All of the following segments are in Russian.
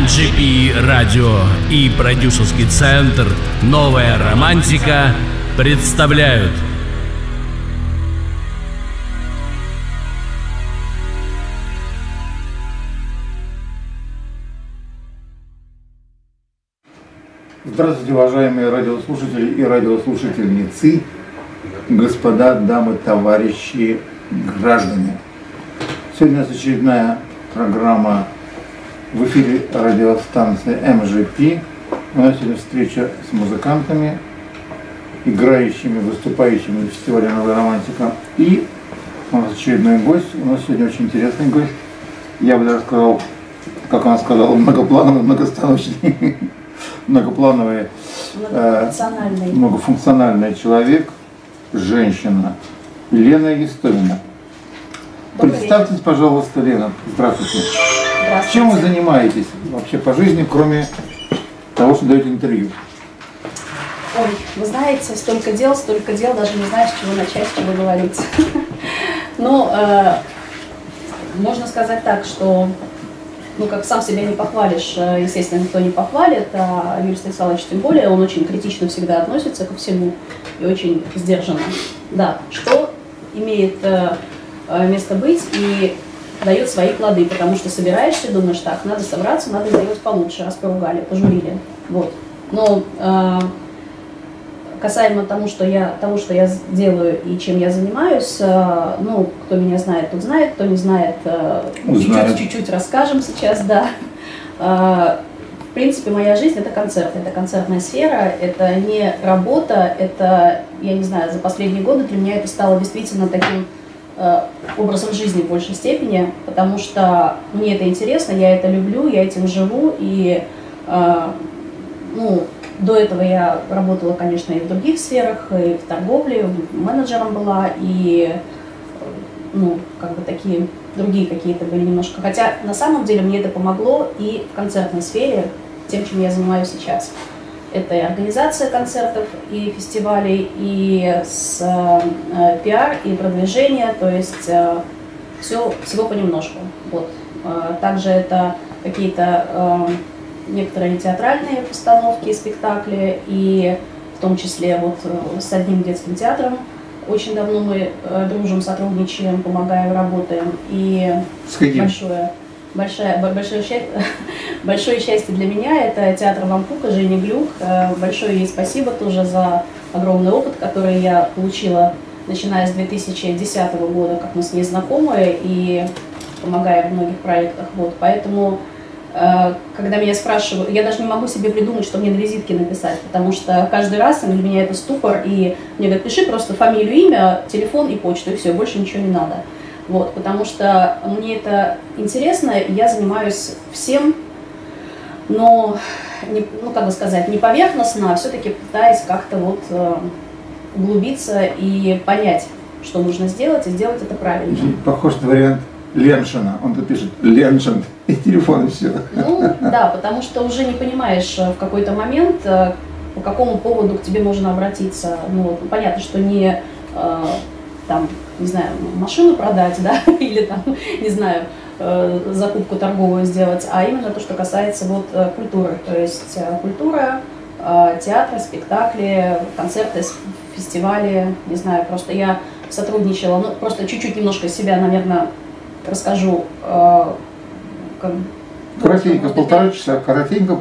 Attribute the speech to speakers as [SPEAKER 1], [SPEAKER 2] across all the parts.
[SPEAKER 1] MGP Радио и продюсерский центр «Новая романтика» представляют.
[SPEAKER 2] Здравствуйте, уважаемые радиослушатели и радиослушательницы, господа, дамы, товарищи, граждане. Сегодня у нас очередная программа в эфире радиостанции MGP. У нас сегодня встреча с музыкантами, играющими, выступающими в фестивале «Новая романтика». И у нас очередной гость. У нас сегодня очень интересный гость. Я бы даже сказал, как она сказала, многоплановый, многостаночный, многоплановый, многофункциональный человек, женщина, Лена Истомина. Представьтесь, пожалуйста, Лена. Здравствуйте.
[SPEAKER 3] Здравствуйте.
[SPEAKER 2] Чем вы занимаетесь вообще по жизни, кроме того, что даете интервью?
[SPEAKER 3] Ой, вы знаете, столько дел, даже не знаю, с чего начать, с чего говорить. Ну, можно сказать так, что, как сам себя не похвалишь, естественно, никто не похвалит, а Юрий Станиславович тем более, он очень критично всегда относится ко всему и очень сдержанно. Да, что имеет место быть и дает свои плоды, потому что собираешься, думаешь, так, надо собраться, надо сделать получше, раз поругали, пожурили. Вот. Но касаемо того, что я делаю и чем я занимаюсь, кто меня знает, тот знает, кто не знает, чуть-чуть расскажем сейчас, да. В принципе, моя жизнь — это концерт, это концертная сфера, это не работа, это, я не знаю, за последние годы для меня это стало действительно таким образом жизни в большей степени, потому что мне это интересно, я это люблю, я этим живу, и до этого я работала, конечно, и в других сферах, и в торговле, менеджером была, и такие другие какие-то были немножко. Хотя на самом деле мне это помогло и в концертной сфере, тем, чем я занимаюсь сейчас. Это и организация концертов, и фестивалей, и пиар, и продвижение, то есть всего понемножку. Вот. Также это какие-то некоторые театральные постановки, спектакли, и в том числе с одним детским театром. Очень давно мы дружим, сотрудничаем, помогаем, работаем. И большое счастье для меня — это театр Вампука, Женя Глюк. Большое ей спасибо тоже за огромный опыт, который я получила, начиная с 2010 года, как мы с ней знакомы и помогаем в многих проектах. Вот. Поэтому, когда меня спрашивают, я даже не могу себе придумать, что мне на визитке написать, потому что каждый раз для меня это ступор, и мне говорят, пиши просто фамилию, имя, телефон и почту, и все, больше ничего не надо. Вот, потому что мне это интересно, я занимаюсь всем, но, не поверхностно, а все-таки пытаясь как-то углубиться и понять, что нужно сделать, и сделать это правильно.
[SPEAKER 2] Похож на вариант Леншина. Он тут пишет Леншин, и телефон, и все.
[SPEAKER 3] Да, потому что уже не понимаешь в какой-то момент, по какому поводу к тебе можно обратиться. Понятно, что не машину продать, да, или закупку торговую сделать, а именно то, что касается культуры. То есть культура, театр, спектакли, концерты, фестивали, не знаю, просто я сотрудничала, просто чуть-чуть немножко себя, наверное, расскажу.
[SPEAKER 2] Коротенько, полтора часа. Коротенько.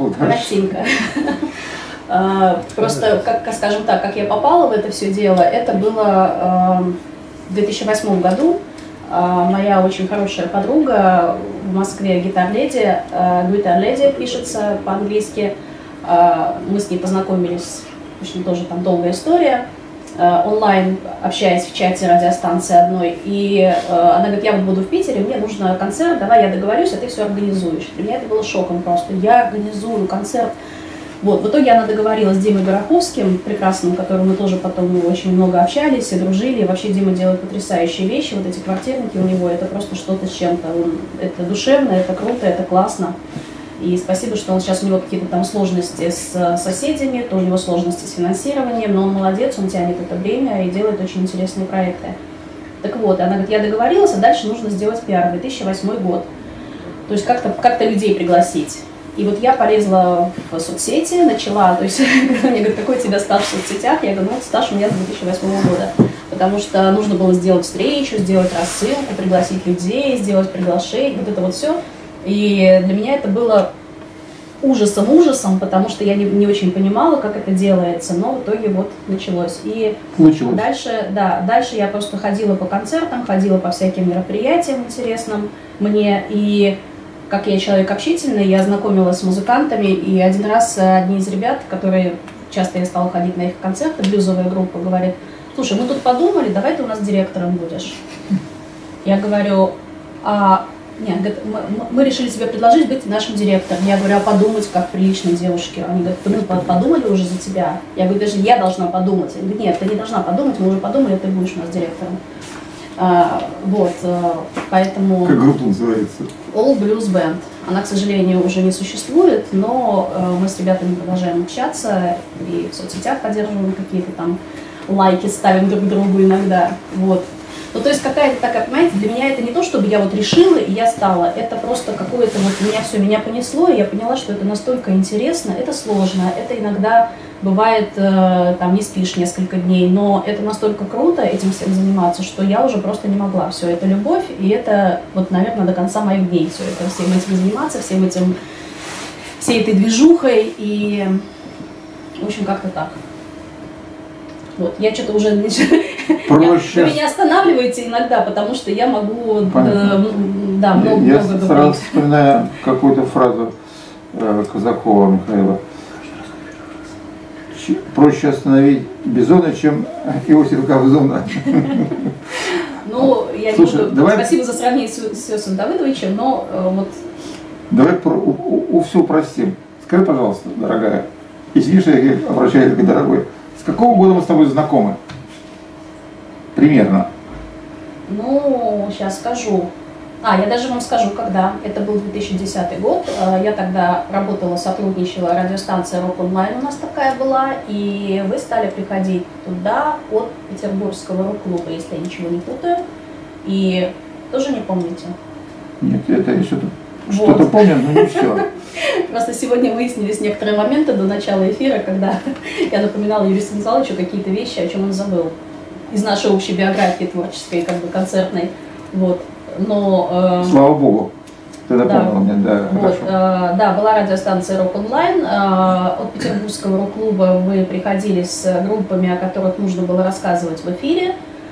[SPEAKER 3] Просто, скажем так, как я попала в это все дело, это было в 2008 году. Моя очень хорошая подруга в Москве, гитар-леди пишется по-английски. Мы с ней познакомились, в общем, тоже там долгая история, онлайн, общаясь в чате радиостанции одной. И она говорит, я буду в Питере, мне нужен концерт, давай я договорюсь, а ты все организуешь. Для меня это было шоком просто. Я организую концерт. Вот, в итоге она договорилась с Димой Гороховским, прекрасным, которым мы тоже потом очень много общались и дружили. И вообще Дима делает потрясающие вещи. Вот эти квартирники у него, это просто что-то с чем-то. Это душевно, это круто, это классно. И спасибо, что у него какие-то там сложности с соседями, то у него сложности с финансированием, но он молодец, он тянет это время и делает очень интересные проекты. Так вот, она говорит, я договорилась, а дальше нужно сделать пиар, 2008 год. То есть как-то людей пригласить. И вот я полезла в соцсети, начала, то есть мне говорят, какой у тебя стаж в соцсетях? Я говорю, ну, стаж у меня с 2008 года. Потому что нужно было сделать встречу, сделать рассылку, пригласить людей, сделать приглашение, вот это вот все. И для меня это было ужасом, потому что я не очень понимала, как это делается, но в итоге вот началось. И дальше я просто ходила по концертам, ходила по всяким мероприятиям интересным мне, и как я человек общительный, я знакомилась с музыкантами, и один раз одни из ребят, которые часто я стала ходить на их концерты, блюзовая группа, говорит: слушай, мы тут подумали, давай ты у нас директором будешь. Я говорю, нет, говорит, мы решили тебе предложить быть нашим директором. Я говорю, а подумать, как приличной девушке? Они говорят, мы подумали уже за тебя. Я говорю, даже я должна подумать. Они говорят, нет, ты не должна подумать, мы уже подумали, ты будешь у нас директором. Поэтому...
[SPEAKER 2] Как группа называется?
[SPEAKER 3] All Blues Band. Она, к сожалению, уже не существует, но мы с ребятами продолжаем общаться и в соцсетях поддерживаем какие-то там лайки, ставим друг другу иногда. Вот. Ну, то есть какая-то такая, понимаете, для меня это не то, чтобы я вот решила и я стала, это просто какое-то вот меня понесло, и я поняла, что это настолько интересно, это сложно, это иногда бывает, там не спишь несколько дней, но это настолько круто этим всем заниматься, что я уже просто не могла. Все, это любовь, и это вот, наверное, до конца моих дней все это, всем этим заниматься, всей этой движухой, и, в общем, как-то так. Вот, я что-то уже... Вы меня останавливаете иногда, потому что я могу... много
[SPEAKER 2] Я сразу вспоминаю какую-то фразу Казакова Михаила. Проще остановить Бизона, чем Иосифа Кобзона.
[SPEAKER 3] Ну, я не буду... Спасибо за сравнение с Иосифом Давыдовичем, но вот...
[SPEAKER 2] Давай все упростим. Скажи, пожалуйста, дорогая, извини, что я обращаюсь к дорогой. С какого года мы с тобой знакомы? Примерно.
[SPEAKER 3] Ну, сейчас скажу. Я даже вам скажу, когда. Это был 2010 год. Я тогда работала, сотрудничала, радиостанция Rock Online у нас такая была, и вы стали приходить туда от Петербургского рок-клуба, если я ничего не путаю. И тоже не помните?
[SPEAKER 2] Нет, это я что-то помню, но не все.
[SPEAKER 3] Просто сегодня выяснились некоторые моменты до начала эфира, когда я напоминала Юрию Станиславовичу какие-то вещи, о чем он забыл. Из нашей общей биографии творческой, как бы концертной. Вот. Но,
[SPEAKER 2] слава богу, ты напомнила мне, да,
[SPEAKER 3] вот,
[SPEAKER 2] хорошо.
[SPEAKER 3] Да, была радиостанция Rock Online. От Петербургского рок-клуба вы приходили с группами, о которых нужно было рассказывать в эфире.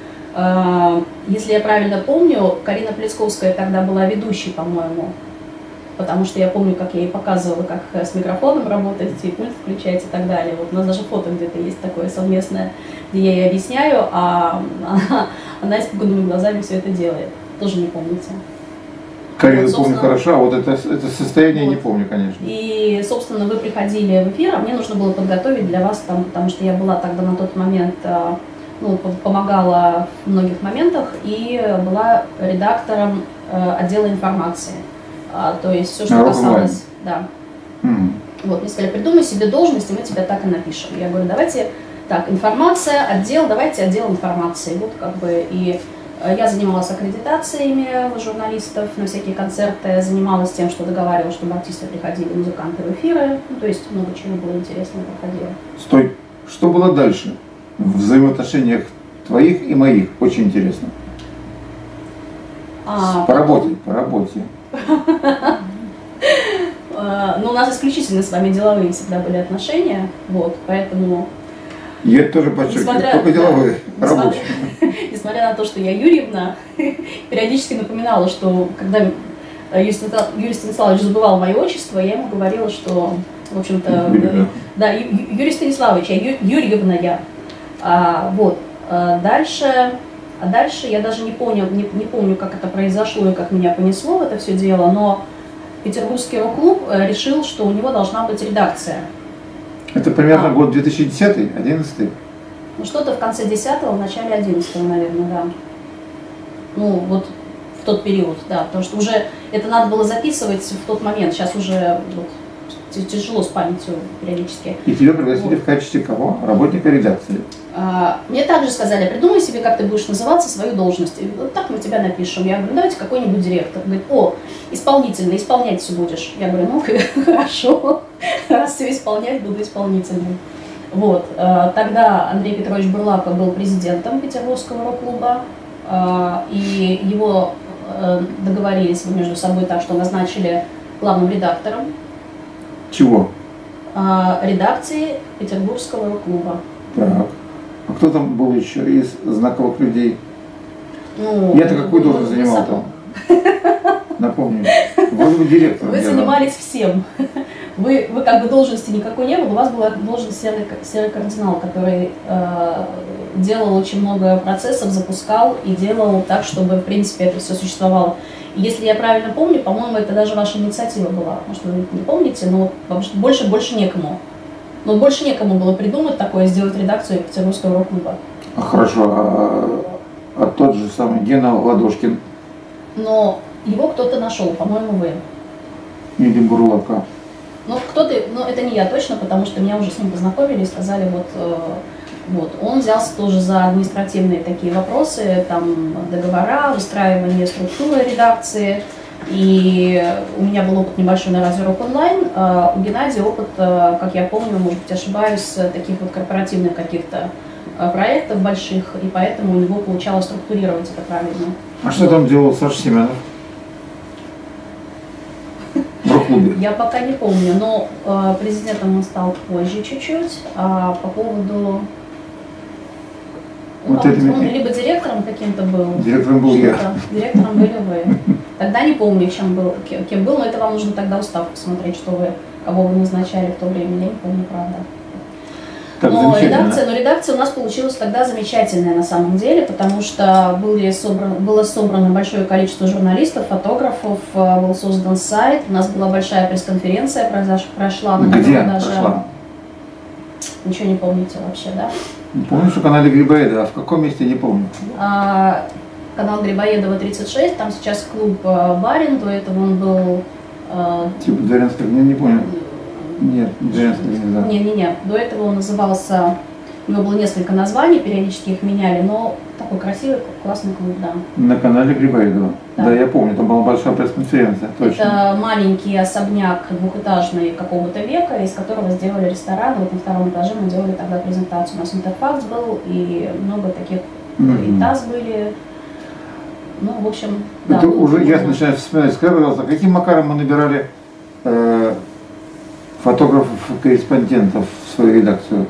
[SPEAKER 3] Если я правильно помню, Карина Плесковская тогда была ведущей, по-моему. Потому что я помню, как я ей показывала, как с микрофоном работать, и пульт включать и так далее. Вот у нас даже фото где-то есть такое совместное, где я ей объясняю, а она испуганными глазами все это делает. Тоже не помните.
[SPEAKER 2] Карину помню хорошо, а вот это состояние не помню, конечно.
[SPEAKER 3] И, собственно, вы приходили в эфир, а мне нужно было подготовить для вас, там, потому что я была тогда на тот момент, помогала в многих моментах и была редактором отдела информации. То есть все, что касалось... Да. Вот, мне сказали, придумай себе должность, и мы тебя так и напишем. Я говорю, давайте, так, информация, отдел, давайте отдел информации. Вот как бы, и я занималась аккредитациями журналистов на всякие концерты, занималась тем, что договаривала, чтобы артисты приходили, музыканты в эфиры, то есть много чего было интересного проходило.
[SPEAKER 2] Стой, что было дальше в взаимоотношениях твоих и моих? Очень интересно. По работе.
[SPEAKER 3] Ну, у нас исключительно с вами деловые всегда были отношения, вот, поэтому...
[SPEAKER 2] Я это тоже подчеркиваю, только деловые, рабочие.
[SPEAKER 3] Несмотря на то, что я Юрьевна, периодически напоминала, что когда Юрий Станиславович забывал мое отчество, я ему говорила, что, в общем-то, да, Юрий Станиславович, Юрьевна я. Вот, дальше я даже не помню, как это произошло и как меня понесло в это все дело, но Петербургский рок-клуб решил, что у него должна быть редакция.
[SPEAKER 2] Это примерно год 2010-2011?
[SPEAKER 3] Ну, что-то в конце 10-го, в начале 11-го, наверное, да. Ну, вот в тот период, да, потому что уже это надо было записывать в тот момент, сейчас уже вот, тяжело с памятью периодически.
[SPEAKER 2] И тебя пригласили в качестве кого? Работника редакции?
[SPEAKER 3] Мне также сказали, придумай себе, как ты будешь называться, свою должность. И вот так мы тебя напишем. Я говорю, давайте какой-нибудь директор. Говорит, о, исполнительный, исполнять все будешь. Я говорю, ну хорошо, раз все исполнять, буду исполнительным. Вот. Тогда Андрей Петрович Бурлако был президентом Петербургского рок-клуба, и его договорились между собой так, что назначили главным редактором.
[SPEAKER 2] Чего?
[SPEAKER 3] Редакции Петербургского рок-клуба.
[SPEAKER 2] Так. А кто там был еще из знаковых людей?
[SPEAKER 3] Ну,
[SPEAKER 2] Я-то какую должность занимал там? Напомню. Вроде бы директором.
[SPEAKER 3] Вы занимались всем. Вы как бы должности никакой не было, у вас была должность серый кардинал, который делал очень много процессов, запускал и делал так, чтобы в принципе это все существовало. И если я правильно помню, по-моему, это даже ваша инициатива была. Может, вы не помните, но больше некому. Но больше некому было придумать такое, сделать редакцию Петербургского рок-клуба.
[SPEAKER 2] Хорошо, а тот же самый Гена Ладошкин? Но
[SPEAKER 3] его кто-то нашел, по-моему, вы.
[SPEAKER 2] Или Бурлако?
[SPEAKER 3] Ну, кто-то, но это не я точно, потому что меня уже с ним познакомили и сказали, вот. Он взялся тоже за административные такие вопросы, там, договора, выстраивание структуры редакции. И у меня был опыт небольшой на Радио Рок Онлайн, а у Геннадия опыт, как я помню, может быть, ошибаюсь, таких вот корпоративных каких-то проектов больших, и поэтому у него получалось структурировать это правильно.
[SPEAKER 2] А что там делал Саша Семенов? В рок-клубе?
[SPEAKER 3] Я пока не помню, но президентом он стал позже чуть-чуть. А по поводу...
[SPEAKER 2] Вот
[SPEAKER 3] он либо директором каким-то был.
[SPEAKER 2] Директором был я.
[SPEAKER 3] Директором были вы. Тогда не помню, кем был, но это вам нужно тогда устав посмотреть, кого вы назначали в то время. Я не помню, правда.
[SPEAKER 2] Так,
[SPEAKER 3] но редакция у нас получилась тогда замечательная на самом деле, потому что было собрано большое количество журналистов, фотографов, был создан сайт, у нас была большая пресс-конференция, прошла на
[SPEAKER 2] Где
[SPEAKER 3] даже...
[SPEAKER 2] прошла?
[SPEAKER 3] Ничего не помните вообще, да?
[SPEAKER 2] Помню, что канале Грибоедова, а в каком месте, не помню.
[SPEAKER 3] Канал Грибоедова 36, там сейчас клуб Барин, до этого он был...
[SPEAKER 2] Типа Дворянского, не помню. Нет, Дворянского не знаю.
[SPEAKER 3] Не. До этого он назывался... У него было несколько названий, периодически их меняли, но такой красивый, классный клуб, да. На
[SPEAKER 2] канале Грибоедова. Да, я помню, там была большая пресс-конференция, точно.
[SPEAKER 3] Это маленький особняк двухэтажный какого-то века, из которого сделали ресторан. Вот на втором этаже мы делали тогда презентацию. У нас интерфакс был, и много таких, и ТАСС были. Ну, в общем, да.
[SPEAKER 2] Это уже я начинаю вспоминать. Скажи, пожалуйста, каким макаром мы набирали фотографов-корреспондентов в свою редакцию?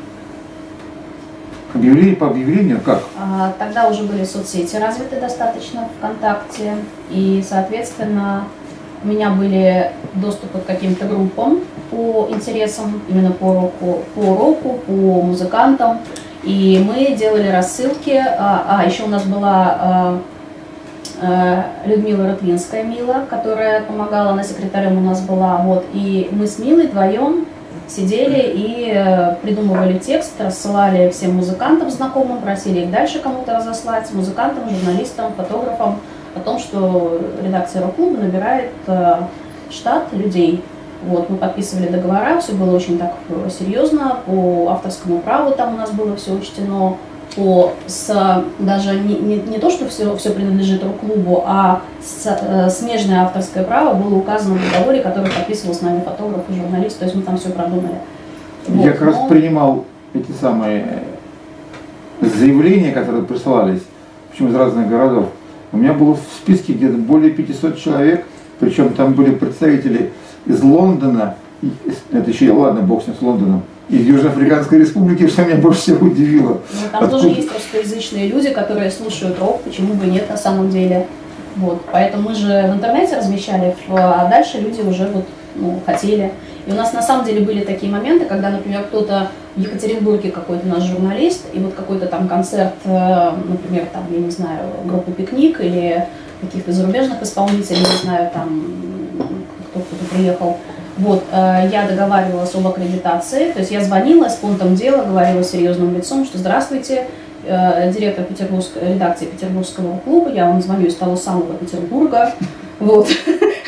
[SPEAKER 2] По объявлению, как?
[SPEAKER 3] Тогда уже были соцсети развиты достаточно, ВКонтакте, и, соответственно, у меня были доступы к каким-то группам по интересам, именно по року, по музыкантам, и мы делали рассылки. Еще у нас была Людмила Рытвинская, Мила, которая помогала, она секретарем у нас была, вот, и мы с Милой вдвоем сидели и придумывали текст, рассылали всем музыкантам знакомым, просили их дальше кому-то разослать, музыкантам, журналистам, фотографам, о том, что редакция рок-клуба набирает штат людей. Вот, мы подписывали договора, все было очень так серьезно, по авторскому праву там у нас было все учтено, даже не то, что все принадлежит рок-клубу, а смежное авторское право было указано в договоре, который подписывал с нами фотограф и журналист, то есть мы там все продумали.
[SPEAKER 2] Я как раз принимал эти самые заявления, которые присылались, причем из разных городов. У меня было в списке где-то более 500 человек, причем там были представители из Лондона, это еще, ладно, бог с ним, с Лондоном, из Южноафриканской республики, что меня больше всего удивило.
[SPEAKER 3] Там тоже есть русскоязычные люди, которые слушают рок, почему бы нет на самом деле. Вот. Поэтому мы же в интернете размещали, а дальше люди уже хотели. И у нас на самом деле были такие моменты, когда, например, кто-то в Екатеринбурге, какой-то наш журналист, и вот какой-то там концерт, например, там, я не знаю, группы «Пикник» или каких-то зарубежных исполнителей, не знаю, там кто-то приехал. Вот, я договаривалась об аккредитации, то есть я звонила с пунктом дела, говорила серьезным лицом, что здравствуйте, директор редакции Петербургского клуба, я вам звоню из того самого Петербурга, вот,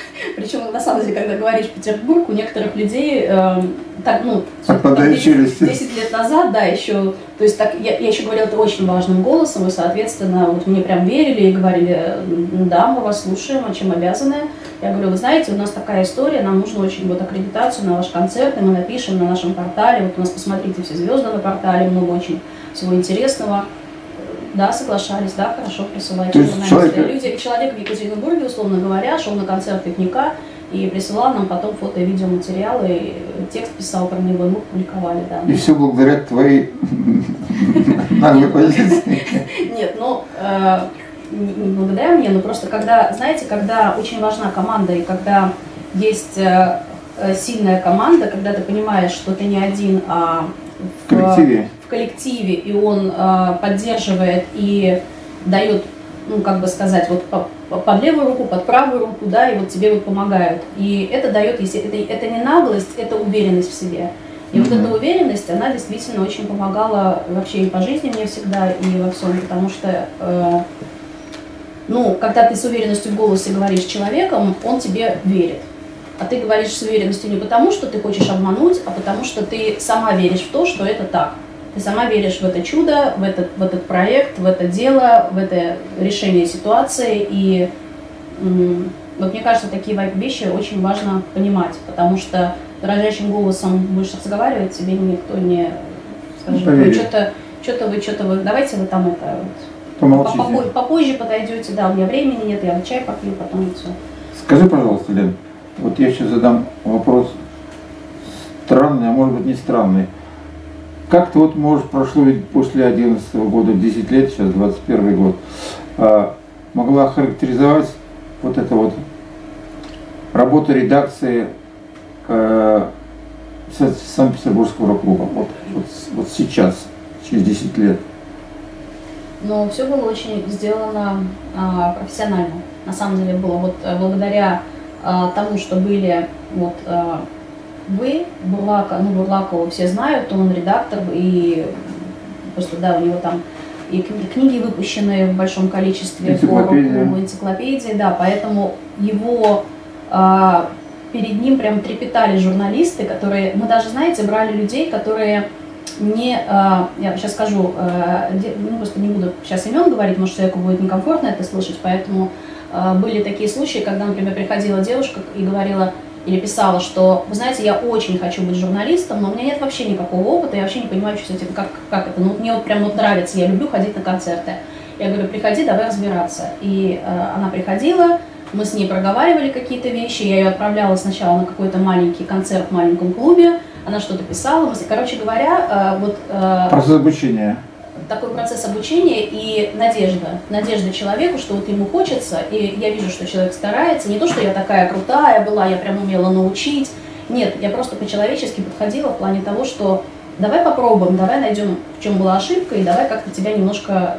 [SPEAKER 3] причем на самом деле, когда говоришь Петербург, у некоторых людей, так, ну, 10 лет назад, да, еще, то есть так, я еще говорила это очень важным голосом, и, соответственно, вот мне прям верили и говорили, да, мы вас слушаем, а чем обязаны. Я говорю, вы знаете, у нас такая история, нам нужно очень вот аккредитацию на ваш концерт, и мы напишем на нашем портале, вот у нас, посмотрите, все звезды на портале, много очень всего интересного. Да, соглашались, да, хорошо, присылайте. Человек в Екатеринбурге, условно говоря, шел на концерт пикника и присылал нам потом фото и видеоматериалы, и текст писал про него, мы публиковали, да.
[SPEAKER 2] И все благодаря твоей наглой позиции?
[SPEAKER 3] Нет, ну, не благодаря мне, но просто когда, знаете, когда очень важна команда, и когда есть сильная команда, когда ты понимаешь, что ты не один, а в коллективе, и он поддерживает и дает, ну, как бы сказать, вот под левую руку, под правую руку, да, и вот тебе вот помогают. И это дает, это не наглость, это уверенность в себе. И вот эта уверенность, она действительно очень помогала вообще и по жизни мне всегда, и во всем, потому что, ну, когда ты с уверенностью в голосе говоришь с человеком, он тебе верит. А ты говоришь с уверенностью не потому, что ты хочешь обмануть, а потому что ты сама веришь в то, что это так. Ты сама веришь в это чудо, в этот проект, в это дело, в это решение ситуации. И вот мне кажется, такие вещи очень важно понимать, потому что дрожащим голосом будешь разговаривать, тебе никто не скажет, вы что-то вы, давайте вы там это вот, попозже подойдете, да, у меня времени нет, я чай попью, потом и все.
[SPEAKER 2] Скажи, пожалуйста, Лен, вот я сейчас задам вопрос странный, а может быть не странный. Как ты вот можешь, прошло ведь после 2011 года 10 лет, сейчас 21 год, могла характеризовать вот это вот работу редакции Санкт-Петербургского рок-клуба, вот сейчас, через 10 лет?
[SPEAKER 3] Но все было очень сделано профессионально. На самом деле было вот благодаря тому, что были вот вы, Бурлакову все знают, он редактор, и просто, да, у него там и книги выпущены в большом количестве, энциклопедии, да, поэтому его перед ним прям трепетали журналисты, которые, мы даже, знаете, брали людей, которые не, я сейчас скажу, ну, просто не буду сейчас имен говорить, может, человеку будет некомфортно это слышать, поэтому были такие случаи, когда, например, приходила девушка и говорила, или писала, что, вы знаете, я очень хочу быть журналистом, но у меня нет вообще никакого опыта, я вообще не понимаю, что с этим, как это, ну, мне вот прям вот нравится, я люблю ходить на концерты. Я говорю, приходи, давай разбираться. И она приходила, мы с ней проговаривали какие-то вещи, я ее отправляла сначала на какой-то маленький концерт в маленьком клубе, она что-то писала, короче говоря, вот...
[SPEAKER 2] Процесс обучения.
[SPEAKER 3] Такой процесс обучения и надежда человеку, что вот ему хочется, и я вижу, что человек старается, не то, что я такая крутая была, я прям умела научить, нет, я просто по-человечески подходила в плане того, что давай попробуем, давай найдем, в чем была ошибка, и давай как-то тебя немножко,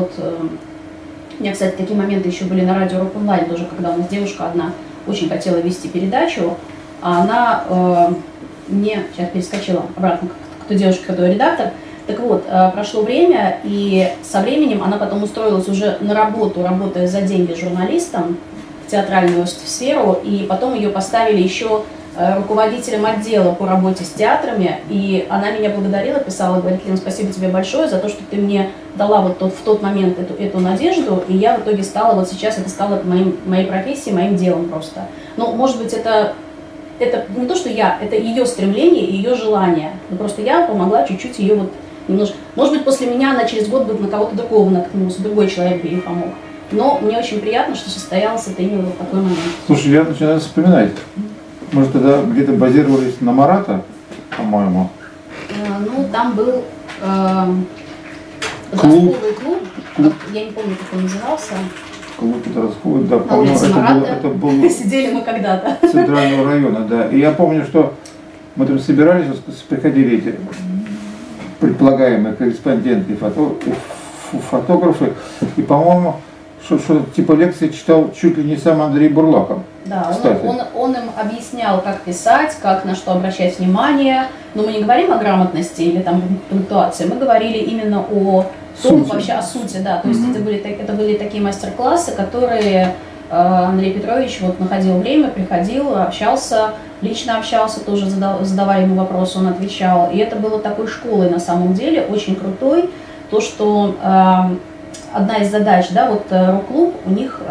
[SPEAKER 3] у меня, кстати, такие моменты еще были на радио Рок Онлайн тоже, когда у нас девушка одна очень хотела вести передачу, а она сейчас перескочила обратно к той девушке, которая редактор. Так вот, прошло время, и со временем она потом устроилась уже на работу, работая за деньги журналистом в театральную сферу, и потом ее поставили еще руководителем отдела по работе с театрами, и она меня благодарила, писала, говорит, Лена, спасибо тебе большое за то, что ты мне дала вот в тот момент эту надежду, и я в итоге стала, вот сейчас это стало моей профессией, моим делом просто. Ну, может быть, это не то, что это ее стремление и ее желание, но просто я помогла чуть-чуть ее вот немножко. Может быть, после меня она через год будет на кого-то другого наткнулась, другой человек бы ей помог. Но мне очень приятно, что состоялось это именно в такой момент.
[SPEAKER 2] Слушай, я начинаю вспоминать. Может, тогда где-то базировались на Марата, по-моему?
[SPEAKER 3] Ну, там был подростковый клуб. Я не помню, как он назывался.
[SPEAKER 2] Клуб подростковый, да, по-моему, это было
[SPEAKER 3] сидели мы когда-то.
[SPEAKER 2] Центрального района, да. И я помню, что мы там собирались, приходили эти предполагаемые корреспонденты и фотографы, и, по-моему, что-то типа лекции читал чуть ли не сам Андрей Бурлаков.
[SPEAKER 3] Да, он им объяснял, как писать, как на что обращать внимание. Но мы не говорим о грамотности или там пунктуации, мы говорили именно о том, вообще о сути, да. То есть это были такие мастер-классы, которые Андрей Петрович вот находил время, приходил, общался, лично общался, тоже задавая ему вопросы, он отвечал. И это было такой школой на самом деле, очень крутой. То, что одна из задач, да, вот рок-клуб, у них,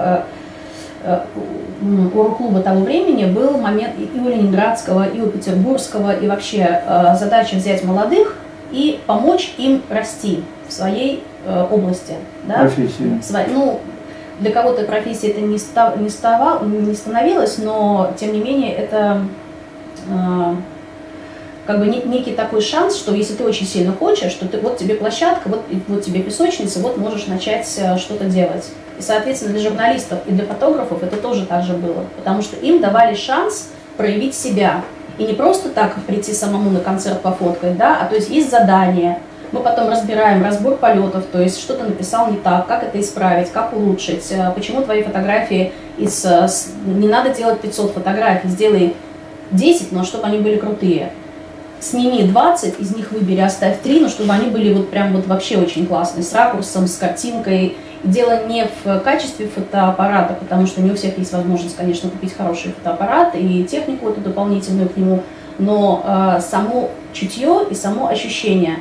[SPEAKER 3] у рок-клуба того времени был момент и у ленинградского, и у петербургского, и вообще задача взять молодых и помочь им расти в своей области. Да?
[SPEAKER 2] Профессии.
[SPEAKER 3] Ну, для кого-то профессия это не становилось, но тем не менее это как бы некий такой шанс, что если ты очень сильно хочешь, что ты, вот тебе площадка, вот тебе песочница, вот можешь начать что-то делать. И, соответственно, для журналистов и для фотографов это тоже так же было, потому что им давали шанс проявить себя. И не просто так прийти самому на концерт пофоткать, да, а то есть есть задание. Мы потом разбираем разбор полетов, то есть что-то написал не так, как это исправить, как улучшить, почему твои фотографии не надо делать 500 фотографий, сделай 10, но чтобы они были крутые. Сними 20, из них выбери, оставь 3, но чтобы они были вот прям вот вообще очень классные, с ракурсом, с картинкой. Дело не в качестве фотоаппарата, потому что не у всех есть возможность, конечно, купить хороший фотоаппарат и технику эту дополнительную к нему, но само чутье и само ощущение,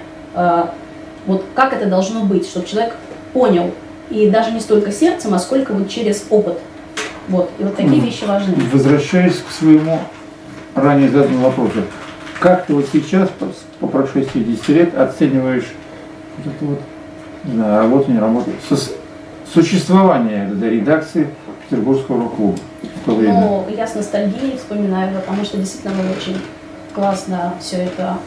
[SPEAKER 3] вот как это должно быть, чтобы человек понял, и даже не столько сердцем, а сколько вот через опыт. Вот, и вот такие вещи важны.
[SPEAKER 2] Возвращаясь к своему ранее заданному вопросу, как ты вот сейчас, по прошествии 10 лет, оцениваешь вот это вот, не знаю, работу, не работу, существование этой редакции Петербургского рок-клуба в то время?
[SPEAKER 3] Ну, я с ностальгией вспоминаю, потому что действительно было очень классно все это,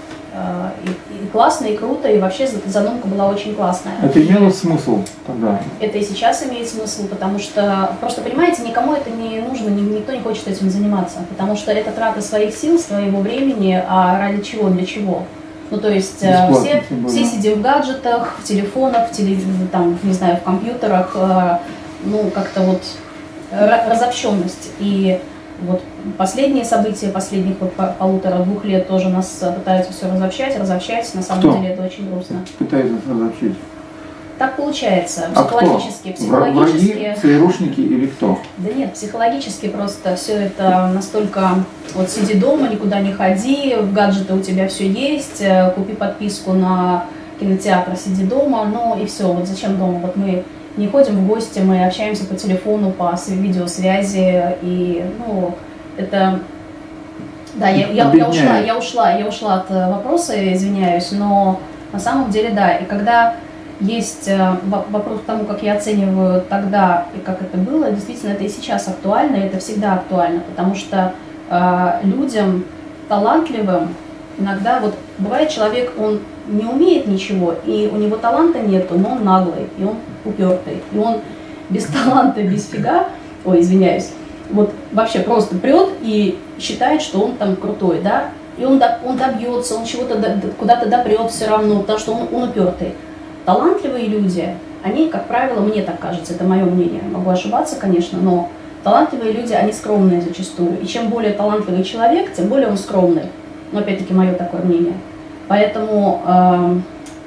[SPEAKER 3] и классно, и круто, и вообще задумка была очень классная.
[SPEAKER 2] Это имело смысл тогда?
[SPEAKER 3] Это и сейчас имеет смысл, потому что, просто понимаете, никому это не нужно, никто не хочет этим заниматься, потому что это трата своих сил, своего времени, а ради чего, для чего? Ну, то есть все сидим в гаджетах, в телефонах, там, не знаю, в компьютерах, ну, как-то вот разобщенность. И вот последние события последних вот 1,5-2 лет тоже нас пытаются все разобщать. На самом деле это очень грустно.
[SPEAKER 2] Пытаются разобщить?
[SPEAKER 3] Так получается,
[SPEAKER 2] психологически. Враги, ЦРУшники или кто?
[SPEAKER 3] Да нет, психологически просто все это настолько, вот сиди дома, никуда не ходи, в гаджеты у тебя все есть, купи подписку на кинотеатр, сиди дома, ну и все, вот зачем дома, вот мы не ходим в гости, мы общаемся по телефону, по видеосвязи, и, ну, это, да, я ушла от вопроса, извиняюсь, но на самом деле, да, и когда есть вопрос к тому, как я оцениваю тогда и как это было, действительно, это и сейчас актуально, и это всегда актуально, потому что людям талантливым иногда, вот бывает человек, он не умеет ничего, и у него таланта нету, но он наглый, и он упертый, и он без таланта, без фига, ой, извиняюсь, вот вообще просто прет и считает, что он там крутой, да, и он добьется, он чего-то куда-то допрет все равно, потому что он упертый. Талантливые люди, они, как правило, мне так кажется, это мое мнение, могу ошибаться, конечно, но талантливые люди, они скромные зачастую. И чем более талантливый человек, тем более он скромный. Но опять-таки мое такое мнение. Поэтому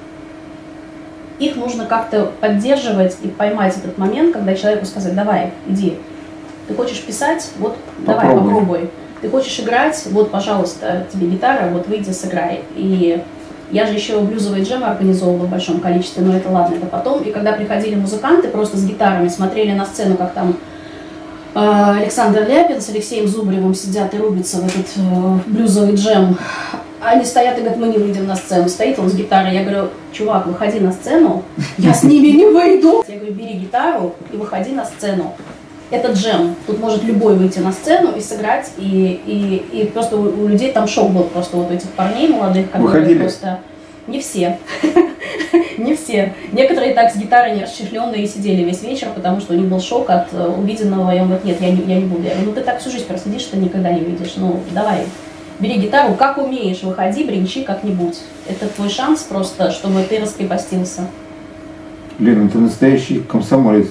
[SPEAKER 3] их нужно как-то поддерживать и поймать этот момент, когда человеку сказать: давай, иди. Ты хочешь писать? Вот, давай, попробуй. Ты хочешь играть? Вот, пожалуйста, тебе гитара, вот выйди, сыграй. И я же еще блюзовые джемы организовывала в большом количестве, но это ладно, это потом. И когда приходили музыканты просто с гитарами, смотрели на сцену, как там Александр Ляпин с Алексеем Зубаревым сидят и рубятся в этот блюзовый джем. Они стоят и говорят: мы не выйдем на сцену. Стоит он с гитарой, я говорю: чувак, выходи на сцену, я с ними не выйду. Я говорю: бери гитару и выходи на сцену. Это джем, тут может любой выйти на сцену и сыграть, и просто у людей там шок был просто вот у этих парней молодых, которые просто... Не все, не все. Некоторые так с гитарой не расчехленные сидели весь вечер, потому что у них был шок от увиденного, и он говорит: нет, я не буду. Я говорю: ну ты так всю жизнь просидишь, ты никогда не выйдешь, ну давай, бери гитару, как умеешь, выходи, бренчи как-нибудь. Это твой шанс просто, чтобы ты раскрепостился.
[SPEAKER 2] Лена, ты настоящий комсомолец.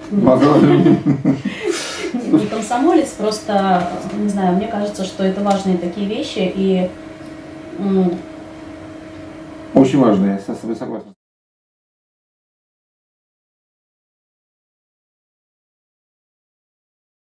[SPEAKER 3] Не комсомолец, просто, не знаю, мне кажется, что это важные такие вещи, и...
[SPEAKER 2] Очень важные, я с тобой согласен.